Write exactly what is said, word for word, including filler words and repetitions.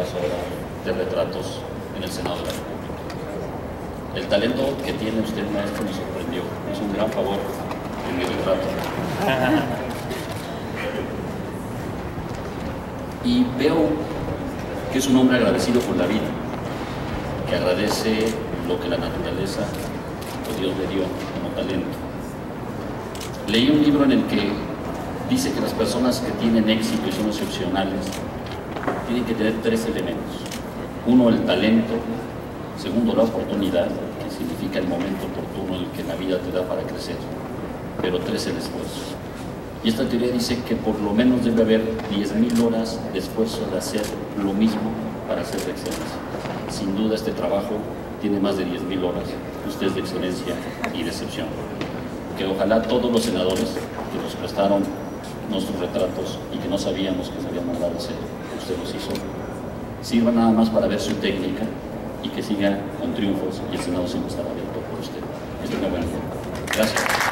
caso ahora de retratos en el Senado de la República. El talento que tiene usted, maestro, me sorprendió. Es un gran favor en mi retrato. Y veo que es un hombre agradecido por la vida, que agradece lo que la naturaleza o Dios le dio como talento. Leí un libro en el que dice que las personas que tienen éxito y son excepcionales tienen que tener tres elementos. Uno, el talento. Segundo, la oportunidad, que significa el momento oportuno en el que la vida te da para crecer. Pero tres, el esfuerzo. Y esta teoría dice que por lo menos debe haber diez mil horas de esfuerzo de hacer lo mismo para hacer de excelencia. Sin duda este trabajo tiene más de diez mil horas. Usted es de excelencia y de excepción. Que ojalá todos los senadores que nos prestaron nuestros retratos y que no sabíamos que se habían mandado a hacer, usted los hizo, sirvan nada más para ver su técnica y que siga con triunfos, y el Senado siempre estará abierto por usted. Esto es una buena idea. Gracias.